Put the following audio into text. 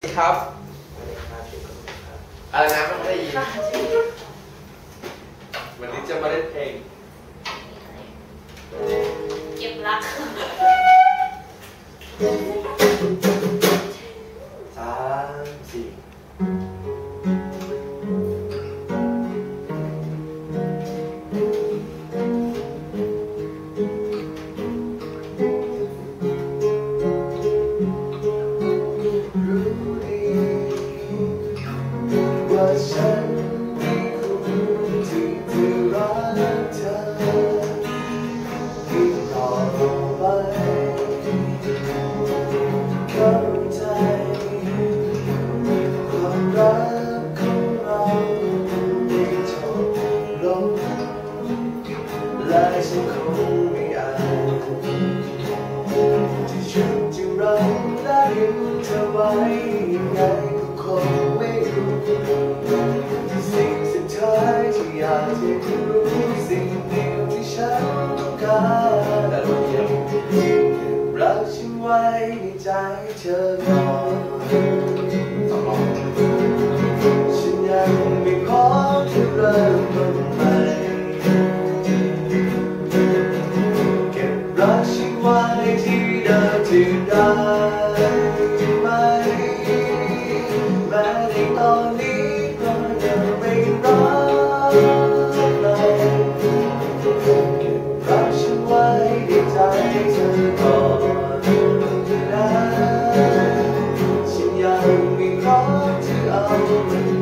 ครับอะไรนะไม่ได้ยินวันนี้จะมาเล่นเพลงเก็บรัก 3 4ฉันมีคนที่จะรักเธออีกต่อไปเข้าใจความรักของเราได้จบลงและฉันคงไม่อาจที่ฉันจะรักและดึงเธอไว้ยังไงก็คงไม่รู้สิ่งสุดท้ายที่อยากจะรู้สิ่งเดียวที่ฉันต้องการแต่เรายังรักฉันไว้ในใจเธอก่อนฉันยังไม่พร้อมที่เริ่มต้นใหม่เก็บรักฉันไว้ที่เดิมที่ได้ไหมแม้ในตอนนี้ก็ยังไม่รักเลยเก็บรักฉันไว้ในใจเธอก่อนนะฉันยังไม่พร้อมที่เอามัน